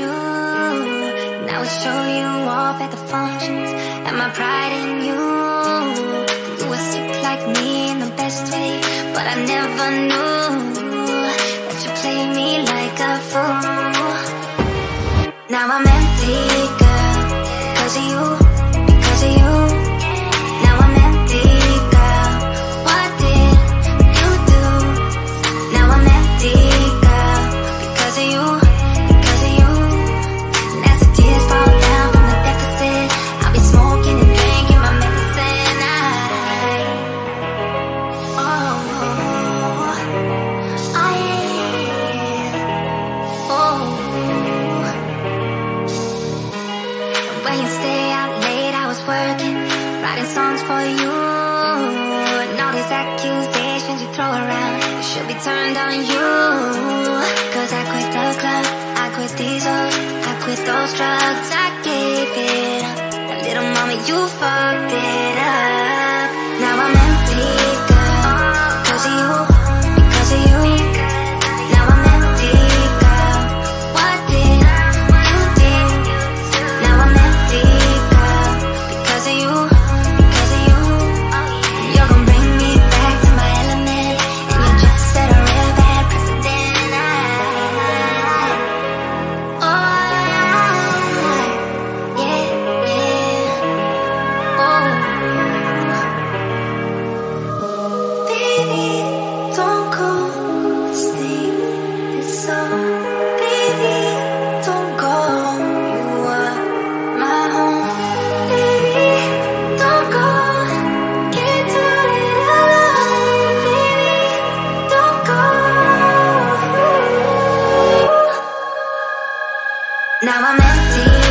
you. Now I show you off at the functions, and my pride in you. You were sick like me in the best way, but I never knew that you played me like a fool. Now I'm empty, girl, because of you, because of you. Now I'm empty, girl, what did you do? Now I'm empty, girl, because of you, because of you. And as the tears fall down from the deficit, I'll be smoking and drinking my medicine. When you stay out late, I was working, writing songs for you. And all these accusations you throw around, it should be turned on you. Cause I quit the club, I quit these hoes, I quit those drugs, I gave it up. That little mama, you fucked it up. Now I'm empty, girl, because of you, because of you. Now I'm empty, girl, what did you do? Now I'm empty, girl, because of you, because of you. You're gonna bring me back to my element, and you just set a real bad precedent. Yeah, yeah. Oh, baby, don't go. This thing is so. Baby, don't go. You were my home. Baby, don't go. Can't do it alone. Baby, don't go. Now I'm empty.